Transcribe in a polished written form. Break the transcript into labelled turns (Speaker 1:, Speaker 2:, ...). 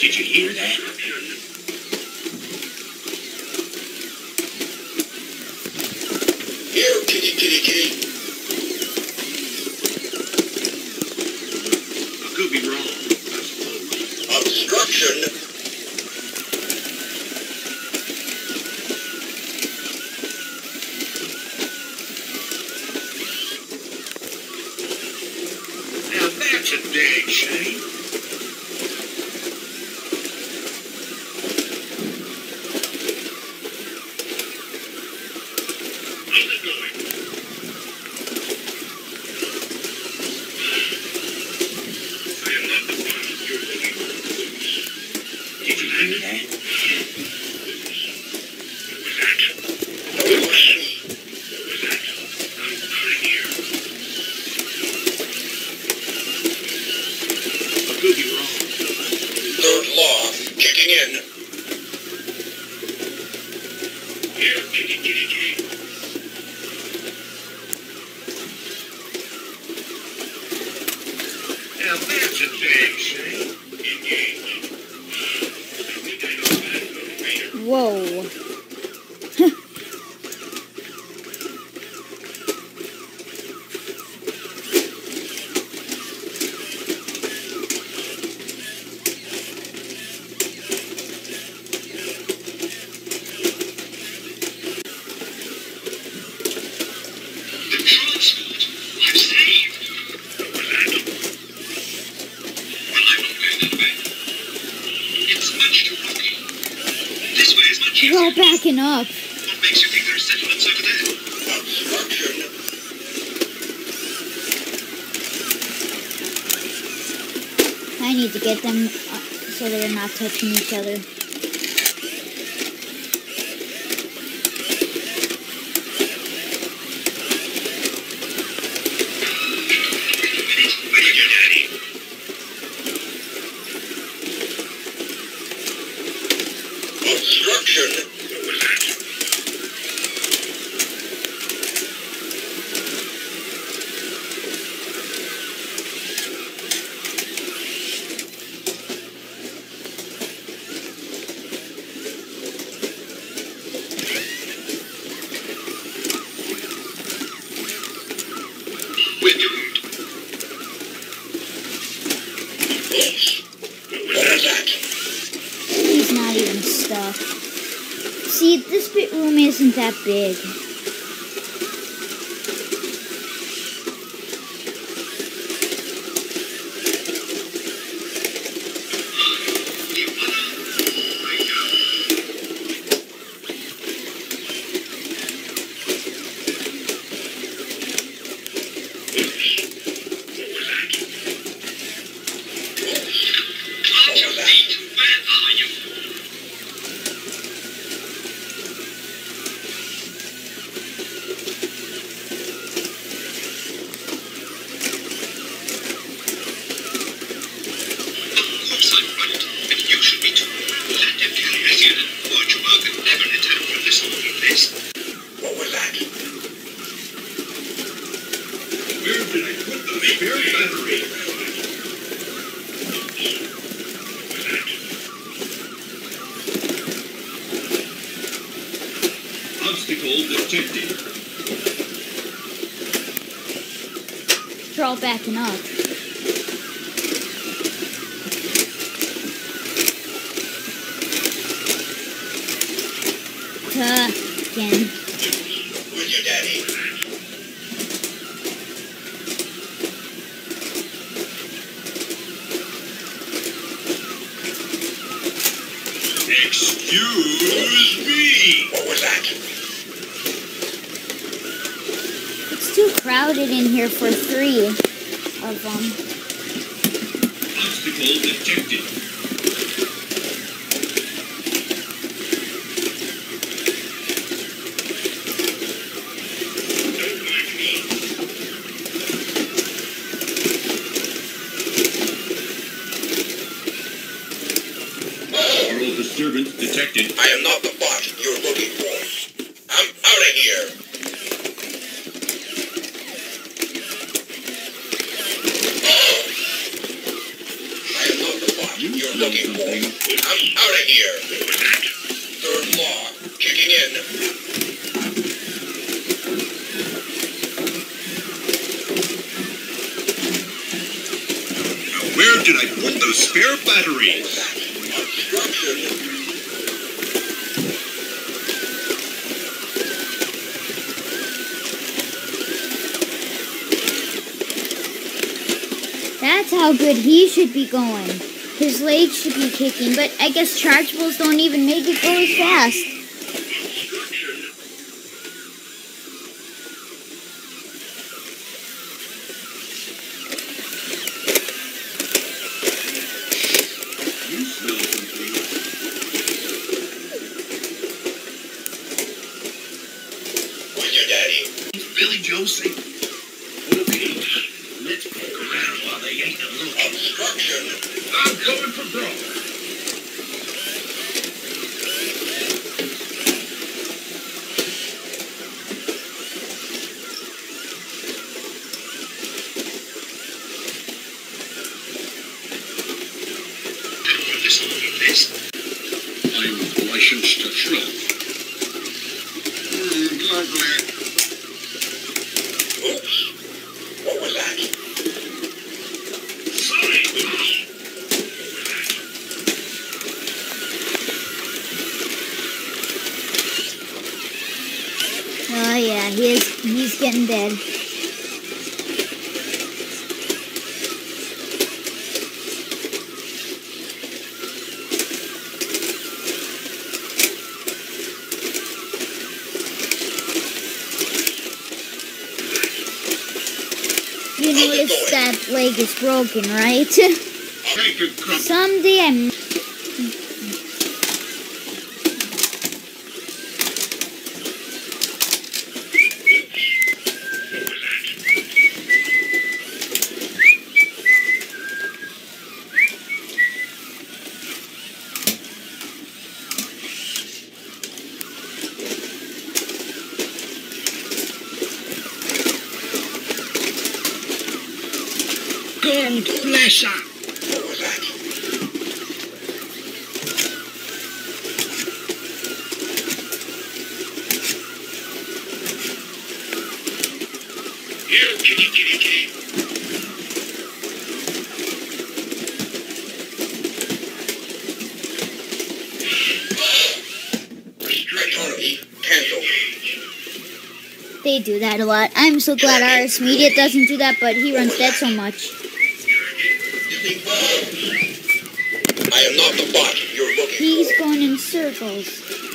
Speaker 1: Did you hear that?
Speaker 2: Here, kitty, kitty, kitty.
Speaker 1: I could be wrong, I suppose.
Speaker 2: Obstruction.
Speaker 1: Now that's a dang shame. How's it going? I am not the one you're looking for. Did you hear that? What was that?
Speaker 2: Oh, see.
Speaker 1: What was that? I'm out of here. I could be wrong.
Speaker 2: Third law kicking in.
Speaker 1: Here, kitty, kitty, kitty. Now that's a dang shame. Engage. I think I know that motivator.
Speaker 3: Whoa.
Speaker 1: The transport! I'm saved! What was that? Well, I'm not going that way. It's much too rocky. This way is much
Speaker 3: They're all
Speaker 1: easier.
Speaker 3: backing up.
Speaker 1: What makes you think there are settlements over there?
Speaker 2: Obstruction.
Speaker 3: I need to get them so they're not touching each other.
Speaker 1: Where's your daddy?
Speaker 2: Obstruction.
Speaker 1: What was that? We're doomed.
Speaker 2: Oops.
Speaker 1: What
Speaker 2: What
Speaker 1: was
Speaker 2: was
Speaker 1: that?
Speaker 2: that?
Speaker 3: He's not even stuck. See, this bit room isn't that big.
Speaker 1: Plant your feet. Where are you? Of course I'm right, and you should be too. That Calrissian and poor Chewbacca never returned from this awful place.
Speaker 2: What was that?
Speaker 1: Where did I put the spare battery? Obstacle detected.
Speaker 3: They're all backing up. Again.
Speaker 2: Where's your daddy?
Speaker 1: Excuse me.
Speaker 2: What was that?
Speaker 3: It's too crowded in here for 3 of them.
Speaker 1: Obstacle detected. Don't mind me. Oral disturbance detected.
Speaker 2: I am not the bot you're looking for. I'm out of here. I am not the bot you're looking for. I'm out of here. Third law, kicking in.
Speaker 1: Now, where did I put those spare batteries?
Speaker 2: Obstruction.
Speaker 3: That's how good he should be going. His legs should be kicking, but I guess chargeables don't even make it go as fast.
Speaker 1: You smell something.
Speaker 2: Where's your daddy?
Speaker 1: Billy Joe say, okay, let's poke around while they ain't looking.
Speaker 2: Obstruction.
Speaker 1: I'm coming for bro. I'm licensed to thrill. Lovely.
Speaker 2: Oops. What was that?
Speaker 1: Sorry.
Speaker 3: Oh yeah, he's getting dead. You notice that leg is broken, right?
Speaker 1: Take a cup.
Speaker 3: Someday I'm...
Speaker 1: God bless her.
Speaker 2: What was that?
Speaker 1: You kitty.
Speaker 2: Economy. Cancel.
Speaker 3: They do that a lot. I'm so glad RS Media doesn't do that, but he runs that so much.
Speaker 2: I am not the bot you're looking
Speaker 3: He's
Speaker 2: for.
Speaker 3: going in circles.